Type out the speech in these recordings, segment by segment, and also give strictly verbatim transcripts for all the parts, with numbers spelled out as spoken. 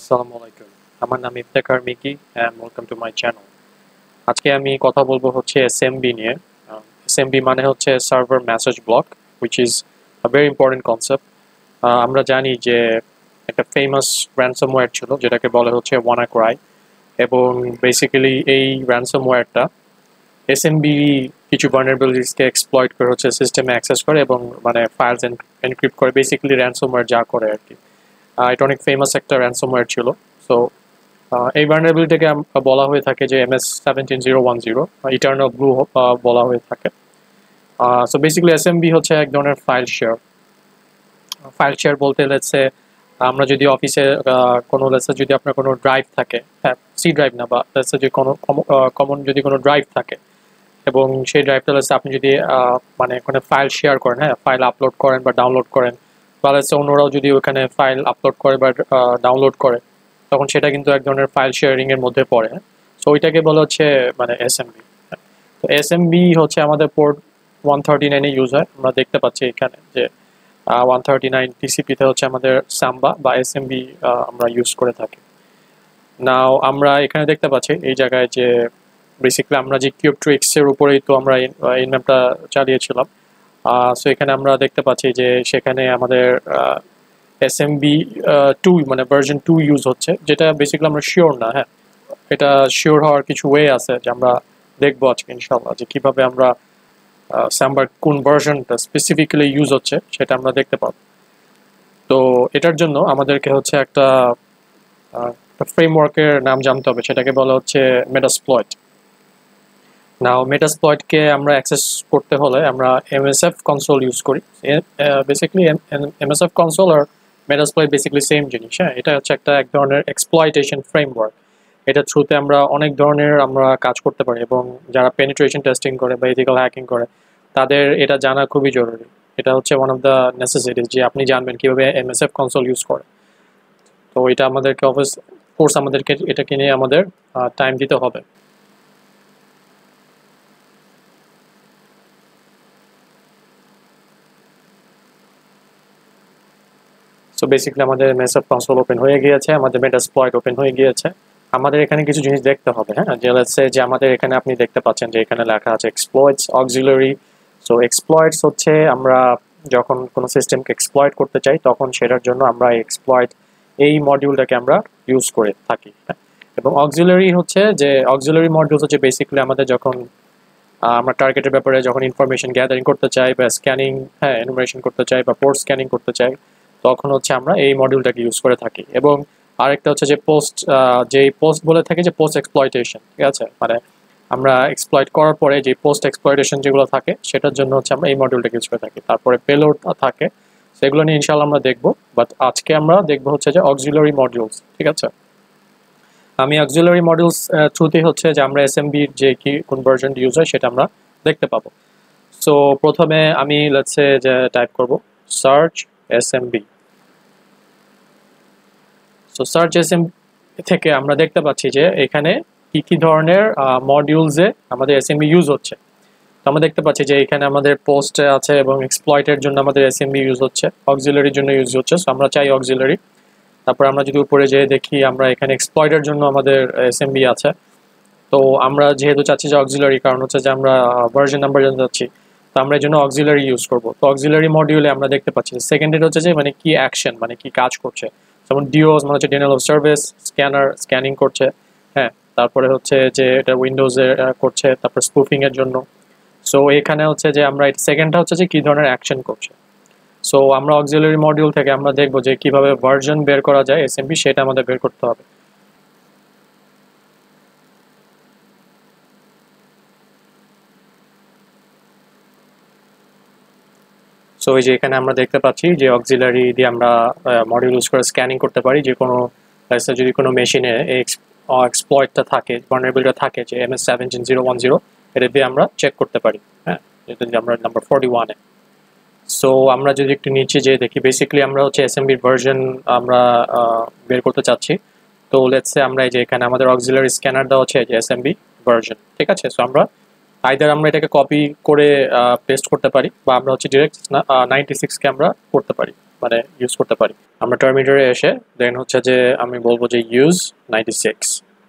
আসসালামু আলাইকুম। আমার নাম Iftekhar Miki and welcome to my channel. আজকে আমি কথা বলবো হচ্ছে এসএমবি নিয়ে। আহ, এসএমবি মানে হচ্ছে server message block, which is a very important concept. Ah, আমরা জানি যে একটা ফেমাস ransomware ছিল যেটাকে বলে হচ্ছে WannaCry, এবং বেসিক্যালি এই ransomwareটা এসএমবি কিছু vulnerabilitiesকে exploit করে হচ্ছে সিস্টেমে অ্যাক্সেস করে এবং মানে ফাইলস এনক্রিপ্ট করে, বেসিক্যালি ransomware যা করে আর কি। আহ, এটা অনেক ফেমাস একটা ransomware ছিল। সো এই ভালনারেবিলিটিকে বলা হয়ে থাকে যে M S seventeen zero one zero, Eternal Blue বলা হয়ে থাকে। সো বেসিক্যালি এসএমবি হচ্ছে এক ধরনের ফাইল শেয়ার। ফাইল শেয়ার বলতে লেটসে আমরা যদি অফিসে কোনো লেটসে যদি আপনার কোনো ড্রাইভ থাকে, হ্যাঁ সি ড্রাইভ না, বা লেটসে যে কোনো কমন যদি কোনো ড্রাইভ থাকে এবং সেই ড্রাইভটা লেটসে আপনি যদি আহ, মানে ওখানে ফাইল শেয়ার করেন, হ্যাঁ ফাইল আপলোড করেন বা ডাউনলোড করেন, বা লেটসে অন্যরাও যদি ওখানে ফাইল আপলোড করে বা ডাউনলোড করে, তখন সেটা কিন্তু এক ধরনের ফাইল শেয়ারিং এর মধ্যে পড়ে। সো ওইটাকে বলা হচ্ছে মানে এসএমবি। তো এসএমবি হচ্ছে আমাদের পোর্ট ওয়ান থার্টি নাইনে ইউজ হয়। আমরা দেখতে পাচ্ছি এখানে যে ওয়ান থার্টি নাইন টিসিপিতে হচ্ছে আমাদের সাম্বা বা এসএমবি আমরা ইউজ করে থাকি। নাও আমরা এখানে দেখতে পাচ্ছি এই জায়গায় যে বেসিক্যালি আমরা যে কিউব ট্রিক্স এর উপরেই তো আমরা এই ম্যাপটা চালিয়েছিলাম। সো এখানে আমরা দেখতে পাচ্ছি যে সেখানে আমাদের এসএমবি টু মানে ভার্জন টু ইউজ হচ্ছে, যেটা বেসিক্যালি আমরা শিওর না। হ্যাঁ, এটা শিওর হওয়ার কিছু ওয়ে আছে যে আমরা দেখবো আজকে ইনশাল্লাহ, যে কিভাবে আমরা সাম্বার কোন ভার্জনটা স্পেসিফিক্যালি ইউজ হচ্ছে সেটা আমরা দেখতে পাবো। তো এটার জন্য আমাদেরকে হচ্ছে একটা ফ্রেমওয়ার্কের নাম জানতে হবে, সেটাকে বলা হচ্ছে মেটাসপ্লয়েট। নাও মেটাসপ্লয়েটকে আমরা অ্যাক্সেস করতে হলে আমরা এমএসএফ কনসোল ইউজ করি। বেসিক্যালি এমএসএফ কনসোল আর মেটাসপ্লয়েট বেসিক্যালি সেম জিনিস। হ্যাঁ, এটা হচ্ছে একটা এক ধরনের এক্সপ্লয়টেশন ফ্রেমওয়ার্ক। এটার থ্রুতে আমরা অনেক ধরনের আমরা কাজ করতে পারি, এবং যারা পেনিট্রেশন টেস্টিং করে বা ইথিক্যাল হ্যাকিং করে তাদের এটা জানা খুবই জরুরি। এটা হচ্ছে ওয়ান অফ দ্য নেসেসিটিস যে আপনি জানবেন কীভাবে এমএসএফ কনসোল ইউজ করে। তো এটা আমাদেরকে অফিস কোর্স আমাদেরকে এটাকে নিয়ে আমাদের টাইম দিতে হবে। সো বেসিক্যালি আমাদের এমএসএফ কনসোল ওপেন হয়ে গিয়েছে, আমাদের মেটাসপ্লয়েট ওপেন হয়ে গিয়েছে। আমাদের এখানে কিছু জিনিস দেখতে হবে। হ্যাঁ, যে লেটস সে যে আমাদের এখানে আপনি দেখতে পাচ্ছেন যে এখানে লেখা আছে এক্সপ্লয়েটস অক্সিলারি। সো এক্সপ্লয়েটস হচ্ছে আমরা যখন কোনো সিস্টেমকে এক্সপ্লয়েট করতে চাই তখন সেটার জন্য আমরা এক্সপ্লয়েট এই মডিউলটাকে আমরা ইউজ করে থাকি। এবং অক্সিলারি হচ্ছে যে অক্সিলারি মডিউলস হচ্ছে বেসিক্যালি আমাদের যখন আমরা টার্গেটের ব্যাপারে যখন ইনফরমেশন গ্যাদারিং করতে চাই বা স্ক্যানিং, হ্যাঁ এনুমারেশন করতে চাই বা পোর্ট স্ক্যানিং করতে চাই, তখন হচ্ছে আমরা এই মডিউলটাকে ইউজ করে থাকি। এবং আরেকটা হচ্ছে যে পোস্ট, যে পোস্ট বলে থাকে যে পোস্ট এক্সপ্লয়টেশন, ঠিক আছে, মানে আমরা এক্সপ্লয়েট করার পরে যে পোস্ট এক্সপ্লয়টেশন যেগুলো থাকে সেটার জন্য হচ্ছে আমরা এই মডিউলটাকে ইউজ করে থাকি। তারপরে পেলোড থাকে, সেগুলো নিয়ে ইনশাআল্লাহ আমরা দেখবো, বাট আজকে আমরা দেখবো হচ্ছে যে অক্সিলারি মডিউলস। ঠিক আছে, আমি অক্সিলারি মডিউলস থ্রুতে হচ্ছে যে আমরা এসএমবির যে কি কোন ভার্জন ইউজ হয় সেটা আমরা দেখতে পাবো। সো প্রথমে আমি লেটস সে যে টাইপ করব search SMB. So search SMB থেকে আমরা দেখতে পাচ্ছি যে এখানে কি কি ধরনের মডিউলসে আমাদের এসএমবি ইউজ হচ্ছে। তো আমরা দেখতে পাচ্ছি যে এখানে আমাদের পোস্টে আছে এবং এক্সপ্লয়েটের জন্য আমাদের এসএমবি ইউজ হচ্ছে, অক্সিলারির জন্য ইউজ হচ্ছে। সো আমরা চাই অক্সিলারি। তারপর আমরা যদি উপরে যেয়ে দেখি আমরা এখানে এক্সপ্লয়েটের জন্য আমাদের এসএমবি আছে। তো আমরা যেহেতু চাচ্ছি যে অক্সিলারি, কারণ হচ্ছে যে আমরা ভার্জন নাম্বার জানতে চাচ্ছি, তো আমরা এই জন্য অক্সিলারি ইউজ করব। তো অক্সিলারি মডিউলে আমরা দেখতে পাচ্ছি সেকেন্ডের হচ্ছে যে মানে কি অ্যাকশন, মানে কি কাজ করছে, যেমন ডিওস মানে হচ্ছে denial of service, scanner scanning করছে, হ্যাঁ তারপরে হচ্ছে যে এটা উইন্ডোজে করছে, তারপর স্পুফিং এর জন্য। সো এখানে হচ্ছে যে আমরা সেকেন্ডটা হচ্ছে যে কি ধরনের অ্যাকশন করছে। সো আমরা অক্সিলারি মডিউল থেকে আমরা দেখবো যে কিভাবে ভার্জন বের করা যায় এসএমবি, সেটা আমাদের বের করতে হবে। সো এই যে এখানে আমরা দেখতে পাচ্ছি যে অক্সিলারি দিয়ে আমরা মডিউল ইউজ করে স্ক্যানিং করতে পারি। যে কোনো যদি কোনো মেশিনে এক্সপ্লয়েটটা থাকে, ভালনারেবিলিটিটা থাকে যে M S seventeen zero one zero, এটা দিয়ে আমরা চেক করতে পারি। হ্যাঁ, যেটা আমরা নাম্বার ফোর্টি ওয়ানে। সো আমরা যদি একটু নিচে যেয়ে দেখি, বেসিক্যালি আমরা হচ্ছে এসএমবির ভার্জন আমরা বের করতে চাচ্ছি। তো লেটস সে আমরা এই যে এখানে আমাদের অক্সিলারি স্ক্যানার দেওয়া হচ্ছে যে এসএমবি ভার্জন, ঠিক আছে। সো আমরা আইদার আমরা এটাকে কপি করে পেস্ট করতে পারি, বা আমরা হচ্ছে ডিরেক্ট নাইনটি সিক্সকে আমরা করতে পারি। মানে ইউজ করতে পারি। আমরা টার্মিনেটরে এসে দেন হচ্ছে যে আমি বলবো যে ইউজ নাইনটি সিক্স।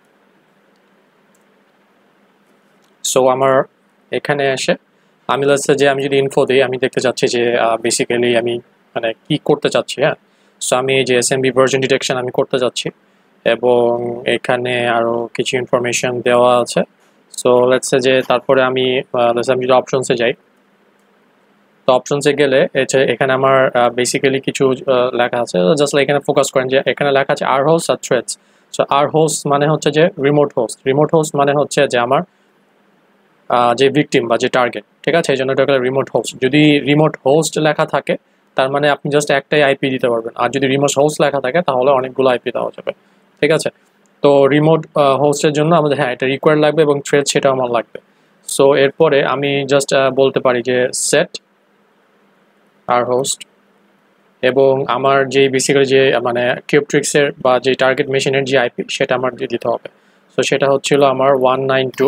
সো আমার এখানে এসে আমি লাস্টে যে আমি যদি ইনফো দিই, আমি দেখতে চাচ্ছি যে বেসিক্যালি আমি মানে কি করতে চাচ্ছি। হ্যাঁ, সো আমি এই যে এসএমবি ভার্জন ডিটেকশন আমি করতে চাচ্ছি এবং এখানে আরও কিছু ইনফরমেশন দেওয়া আছে। সো লেটসে যে তারপরে আমি লেটসে আমি যদি অপশনসে যাই, তো অপশনসে গেলে এখানে আমার বেসিক্যালি কিছু লেখা আছে, জাস্ট এখানে ফোকাস করেন যে এখানে লেখা আছে আর হোস্ট আর থ্রেডস। সো আর হোস্ট মানে হচ্ছে যে রিমোট হোস্ট, রিমোট হোস্ট মানে হচ্ছে যে আমার যে ভিকটিম বা যে টার্গেট, ঠিক আছে, এই জন্য এটা রিমোট হোস্ট। যদি রিমোট হোস্ট লেখা থাকে তার মানে আপনি জাস্ট একটাই আইপি দিতে পারবেন, আর যদি রিমোট হোস্ট লেখা থাকে তাহলে অনেকগুলো আইপি দেওয়া যাবে, ঠিক আছে। তো রিমোট হোস্টের জন্য আমাদের হ্যাঁ এটা রিকোয়ার লাগবে এবং থ্রেড সেটা আমার লাগবে। সো এরপরে আমি জাস্ট বলতে পারি যে সেট আর হোস্ট এবং আমার যে বেসিক্যালি যে মানে কিউবট্রিক্সের বা যে টার্গেট মেশিনের যে আইপি সেটা আমার দিয়ে দিতে হবে। সো সেটা হচ্ছিল আমার one nine two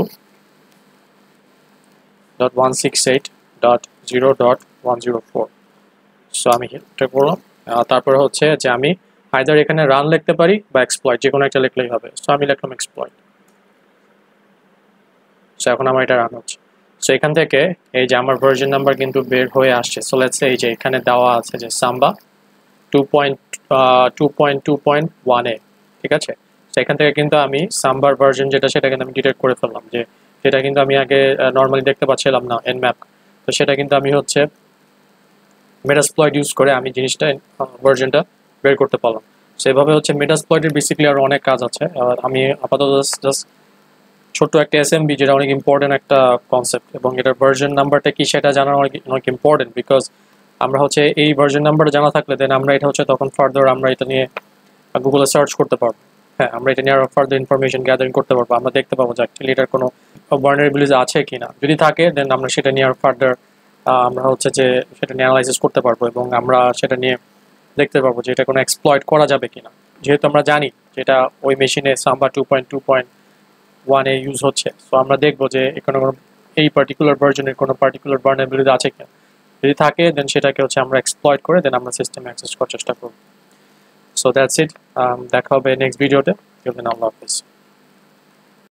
dot one six eight dot zero dot one zero four. So আমি এটা করলাম। তারপরে হচ্ছে যে আমি আইদার এখানে রান লিখতে পারি বা এক্সপ্লয়েট, যে কোনো একটা লিখলেই হবে। সো আমি লিখলাম এক্সপ্লয়েট। সো এখন আমার এটা রান হচ্ছে। সো এখান থেকে এই যে আমার ভার্জন নাম্বার কিন্তু বের হয়ে আসছে। সো লেটস সে এই যে এখানে দেওয়া আছে যে Samba two point two point two point one A, ঠিক আছে। সো এখান থেকে কিন্তু আমি সাম্বার ভার্জন যেটা সেটা কিন্তু আমি ডিটেক্ট করে ফেললাম, যে যেটা কিন্তু আমি আগে নর্মালি দেখতে পাচ্ছিলাম না এন ম্যাপ। তো সেটা কিন্তু আমি হচ্ছে মেটাসপ্লয়েট ইউজ করে আমি জিনিসটা ভার্জনটা বের করতে পারলাম। সেভাবে হচ্ছে মেটাসপ্লয়েটের বেসিক্যালি আরও অনেক কাজ আছে। আমি আপাতত জাস্ট ছোট্ট একটা এসএমবি যেটা অনেক ইম্পর্টেন্ট একটা কনসেপ্ট এবং এটার ভার্জন নাম্বারটা কি সেটা জানা অনেক অনেক ইম্পর্টেন্ট, বিকজ আমরা হচ্ছে এই ভার্জন নাম্বারটা জানা থাকলে দেন আমরা এটা হচ্ছে তখন ফার্দার আমরা এটা নিয়ে গুগলে সার্চ করতে পারবো। হ্যাঁ, আমরা এটা নিয়ে আরও ফার্দার ইনফরমেশন গ্যাদারিং করতে পারবো। আমরা দেখতে পাবো যে অ্যাকচুয়ালি এটার কোনো ভালনারেবিলিটি আছে কি না। যদি থাকে দেন আমরা সেটা নিয়ে আর ফার্দার আমরা হচ্ছে যে সেটা নিয়ে অ্যানালাইসিস করতে পারবো এবং আমরা সেটা নিয়ে দেখতে পারবো যে এটা কোনো এক্সপ্লয়েট করা যাবে কিনা। যেহেতু আমরা জানি যেটা ওই মেশিনে Samba two point two point one A use হচ্ছে, সো আমরা দেখবো যে এখানে কোনো এই পার্টিকুলার ভার্জনের কোনো পার্টিকুলার ভালনারেবিলিটি আছে কিনা। যদি থাকে দেন সেটাকে হচ্ছে আমরা এক্সপ্লয়েট করে দেন আমরা সিস্টেমে অ্যাক্সেস করার চেষ্টা করব। সো দ্যাটস ইট, দেখা হবে নেক্সট ভিডিওতে। আল্লাহ হাফেজ।